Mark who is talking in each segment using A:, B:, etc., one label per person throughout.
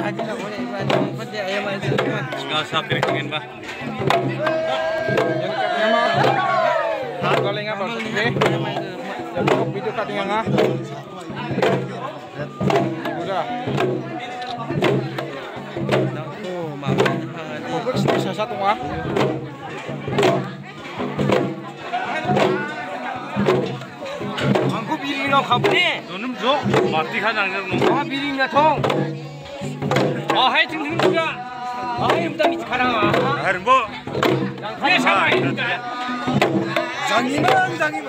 A: aja lah boleh buat kerja ayam aja semua.
B: Nggak usah piring bah.
C: Yang katanya mah kalau nggak bagus deh. Yang buka video katanya nggak. Udah.
A: Oh, mama.
C: Bukan bisa satu mah.
A: Aku piring nak kau ni.
B: 너는 줘. 마티 가장 너.
A: Ah piring nak thong. Ah hai ting ting juga. Ah hai kita mesti karang ah.
B: 하는 뭐?
A: Hai sama ini.
C: 장이만.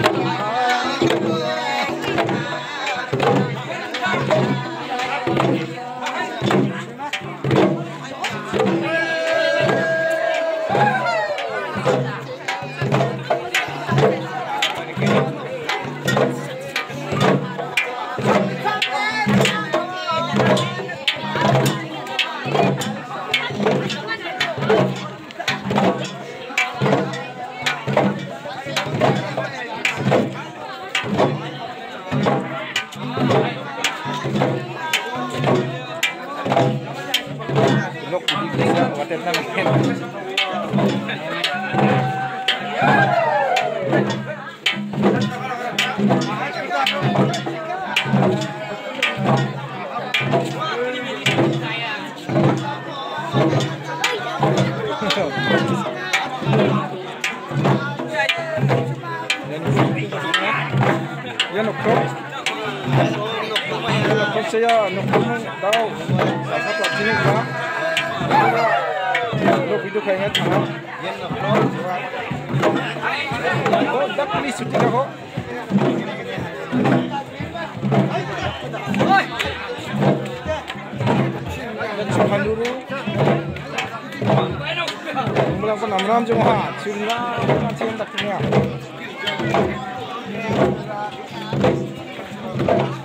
C: Lok bisa water na makin. Yan okto. Okto saya okto daw. Asa to sini ba? Lo video kayaknya tangan. Yan okto. Oh, dak ni suti ko. Dan sukan dulu. Mulang pun namram jeng ha. Ciumna cium tak punya.